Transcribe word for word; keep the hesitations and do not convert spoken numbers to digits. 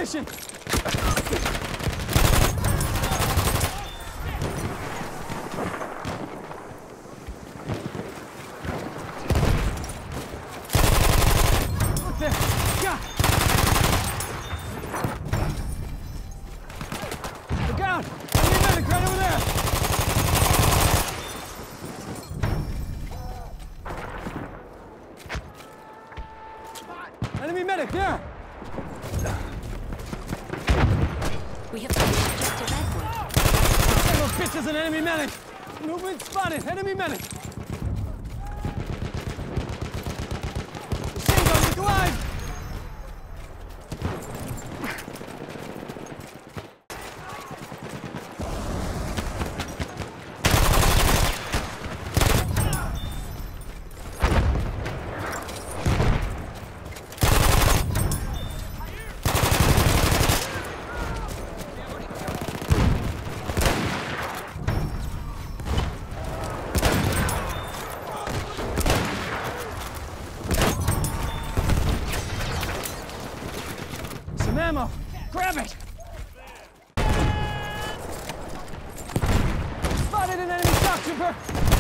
position! Look there! Yeah! Look out! Enemy medic right over there! Enemy medic, there! We have taken objective Edward. Those bitches, an enemy medic! Movement spotted! Enemy medic! Machine gun, look alive! Some ammo! Grab it! Spotted an enemy shock trooper!